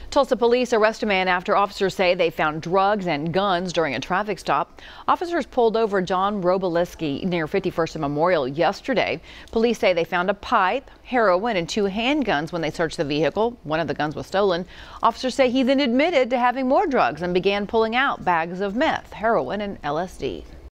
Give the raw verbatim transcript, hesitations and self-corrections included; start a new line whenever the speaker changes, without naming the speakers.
Tulsa police arrest a man after officers say they found drugs and guns during a traffic stop. Officers pulled over John Wroblewski near fifty-first and Memorial yesterday. Police say they found a pipe, heroin, and two handguns when they searched the vehicle. One of the guns was stolen. Officers say he then admitted to having more drugs and began pulling out bags of meth, heroin, and L S D.